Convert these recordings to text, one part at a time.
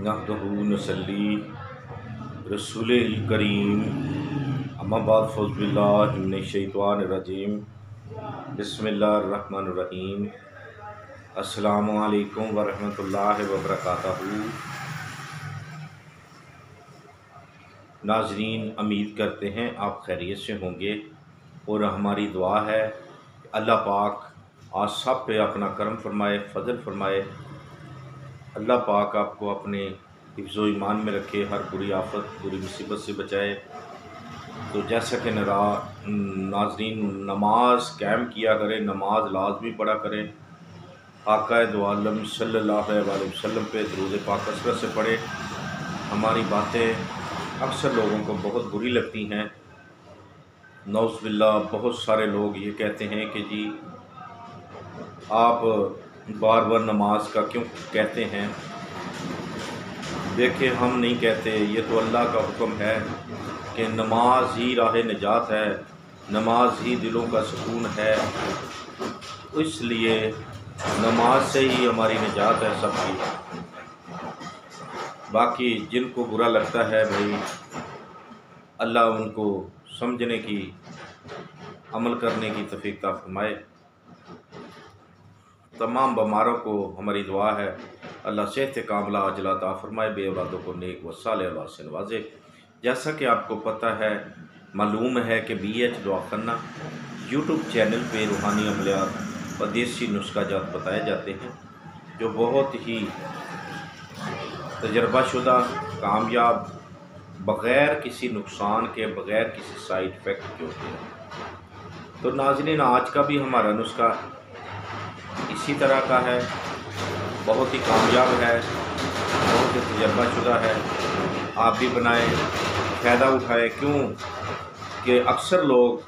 नहदहु नसल्ली रसूलिल करीम अम्मा बाद फ़ौज़ बिल्लाहि मिनश शैतानिर रजीम बिस्मिल्लाहिर रहमानिर रहीम। अस्सलामु अलैकुम व रहमतुल्लाहि व बरकातहू। नाज़रीन, उम्मीद करते हैं आप खैरियत से होंगे और हमारी दुआ है कि अल्लाह पाक आज सब पे अपना करम फरमाए, फ़ज़ल फरमाए। अल्लाह पाक आपको अपने हिफ्ज़ो ईमान में रखे, हर बुरी आफत बुरी मुसीबत से बचाए। तो जैसा कि नाज़रीन, नमाज कायम किया करें, नमाज लाजमी पढ़ा करें, आका दो आलम सल्लल्लाहु अलैहि वसल्लम पे दुरूद पाक कसरत से पढ़े। हमारी बातें अक्सर लोगों को बहुत बुरी लगती हैं। नौज़ बिल्लाह, बहुत सारे लोग ये कहते हैं कि जी आप बार बार नमाज का क्यों कहते हैं। देखिए, हम नहीं कहते, ये तो अल्लाह का हुक्म है कि नमाज ही राह निजात है, नमाज ही दिलों का सुकून है। इसलिए नमाज से ही हमारी निजात है सबकी। बाकी जिनको बुरा लगता है भाई, अल्लाह उनको समझने की, अमल करने की तौफीक अता फरमाए। तमाम बीमारों को हमारी दुआ है अल्लाह सेहत कामला अजला अता फरमाए, बे औलादों को नेक व सालेह औलाद से नवाजे। जैसा कि आपको पता है, मालूम है कि BH दुआखाना यूट्यूब चैनल पे रूहानी अमलियात व देसी नुस्खा जात बताए जाते हैं, जो बहुत ही तजर्बाशुदा, कामयाब, बग़ैर किसी नुकसान के, बग़ैर किसी साइड इफ़ेक्ट के होते हैं। तो नाज़रीन, आज का भी हमारा नुस्खा इसी तरह का है, बहुत ही कामयाब है, बहुत ही तजर्बाशुदा है। आप भी बनाएं, फ़ायदा उठाएं। क्यों कि अक्सर लोग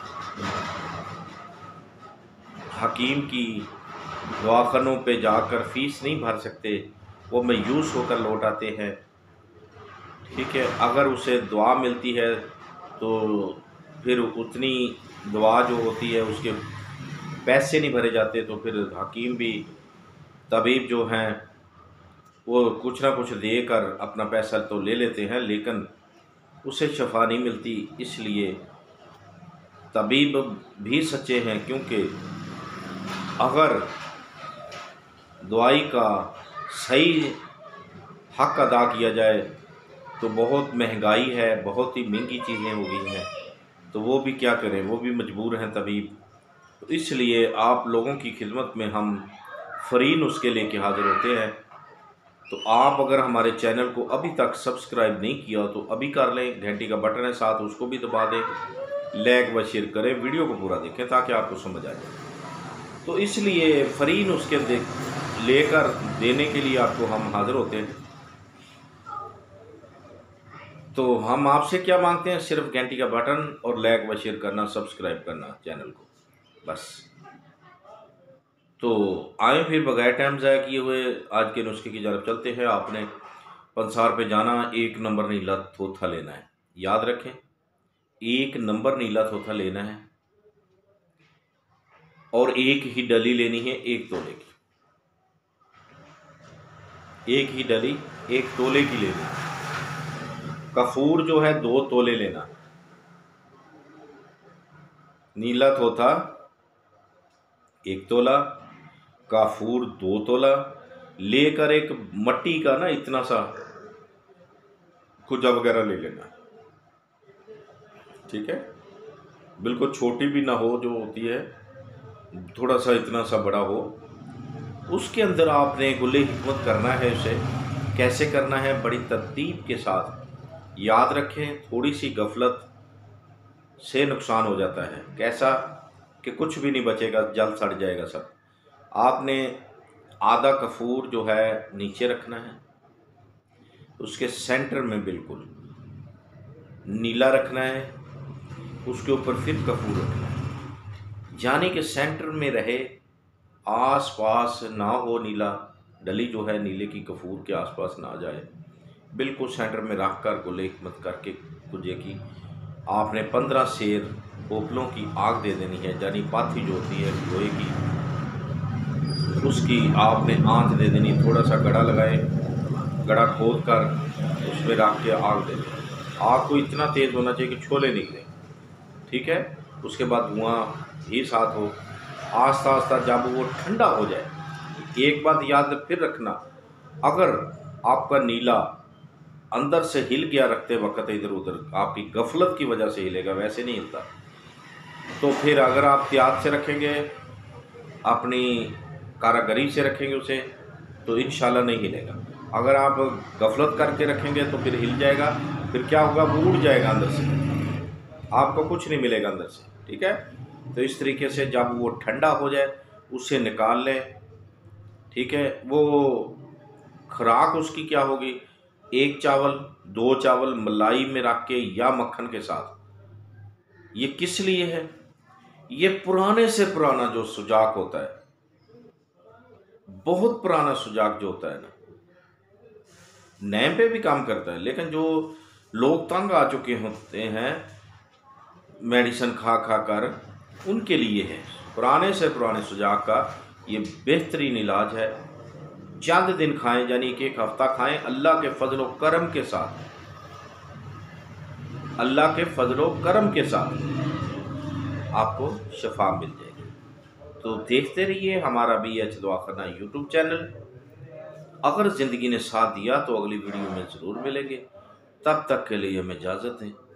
हकीम की दवाखानों पे जाकर फ़ीस नहीं भर सकते, वो मायूस होकर लौट आते हैं। ठीक है, अगर उसे दुआ मिलती है तो फिर उतनी दुआ जो होती है उसके पैसे नहीं भरे जाते, तो फिर हकीम भी, तबीब जो हैं, वो कुछ ना कुछ देकर अपना पैसा तो ले लेते हैं, लेकिन उसे शफा नहीं मिलती। इसलिए तबीब भी सच्चे हैं, क्योंकि अगर दवाई का सही हक अदा किया जाए तो बहुत महंगाई है, बहुत ही महंगी चीज़ें हो गई हैं, तो वो भी क्या करें, वो भी मजबूर हैं तबीब। तो इसलिए आप लोगों की खिदमत में हम फ्री नुस्खे लेके हाज़िर होते हैं। तो आप अगर हमारे चैनल को अभी तक सब्सक्राइब नहीं किया तो अभी कर लें, घंटी का बटन है साथ, उसको भी दबा दें, लाइक व शेयर करें, वीडियो को पूरा देखें ताकि आपको समझ आ जाए। तो इसलिए फ्री नुस्खे लेकर देने के लिए आपको हम हाज़िर होते हैं। तो हम आपसे क्या मांगते हैं, सिर्फ घंटी का बटन और लाइक व शेयर करना, सब्सक्राइब करना चैनल को, बस। तो आए फिर बगैर टाइम ज़ाया किए हुए आज के नुस्खे की जानब चलते हैं। आपने पंसार पे जाना, 1 नंबर नीला थोथा लेना है, याद रखें, 1 नंबर नीला थोथा लेना है और एक ही डली लेनी है 1 तोले की। एक ही डली 1 तोले की लेनी है। कफूर जो है 2 तोले लेना, नीला थोथा 1 तोला, काफूर 2 तोला लेकर एक मट्टी का ना इतना सा कुजा वगैरह ले लेना। ठीक है, बिल्कुल छोटी भी ना हो, जो होती है थोड़ा सा इतना सा बड़ा हो। उसके अंदर आपने गुले हिकमत करना है। उसे कैसे करना है, बड़ी तरतीब के साथ। याद रखें, थोड़ी सी गफलत से नुकसान हो जाता है। कैसा कि कुछ भी नहीं बचेगा, जल सड़ जाएगा सब। आपने आधा कफूर जो है नीचे रखना है, उसके सेंटर में बिल्कुल नीला रखना है, उसके ऊपर फिर कफूर रखना है, यानी कि सेंटर में रहे, आस पास ना हो नीला, डली जो है नीले की कफूर के आसपास ना आ जाए, बिल्कुल सेंटर में रख कर गुले हिकमत करके कुजे की आपने 15 शेर पोपलों की आग दे देनी है, यानी पाथी जो होती है लोहे की, उसकी आपने आंच दे देनी। थोड़ा सा गड़ा लगाए, गड्ढा खोद कर उसमें रख के आग दे दें। आग को इतना तेज़ होना चाहिए कि छोले निकले, ठीक है। उसके बाद धुआं भी साथ हो। आस्ता आस्ता जब वो ठंडा हो जाए, एक बात याद फिर रखना, अगर आपका नीला अंदर से हिल गया रखते वक्त इधर उधर, आपकी गफलत की वजह से हिलेगा, वैसे नहीं हिलता। तो फिर अगर आप एहतियात से रखेंगे, अपनी कारागरी से रखेंगे उसे, तो इंशाल्लाह नहीं हिलेगा। अगर आप गफलत करके रखेंगे तो फिर हिल जाएगा, फिर क्या होगा, वो उड़ जाएगा अंदर से, आपको कुछ नहीं मिलेगा अंदर से, ठीक है। तो इस तरीके से जब वो ठंडा हो जाए उसे निकाल लें, ठीक है। वो खुराक उसकी क्या होगी, 1 चावल 2 चावल मलाई में रख के या मक्खन के साथ। ये किस लिए है, ये पुराने से पुराना जो सुजाक होता है, बहुत पुराना सुजाक जो होता है ना, नए पे भी काम करता है, लेकिन जो लोग तंग आ चुके होते हैं मेडिसिन खा खा कर, उनके लिए है पुराने से पुराने सुजाक का ये बेहतरीन इलाज है। चंद दिन खाएं, यानी कि 1 हफ्ता खाएं, अल्लाह के फजलो करम के साथ, अल्लाह के फजलो करम के साथ आपको शफा मिल जाएगी। तो देखते रहिए हमारा BH दवाखाना यूट्यूब चैनल। अगर ज़िंदगी ने साथ दिया तो अगली वीडियो में ज़रूर मिलेंगे। तब तक के लिए हमें इजाज़त दें।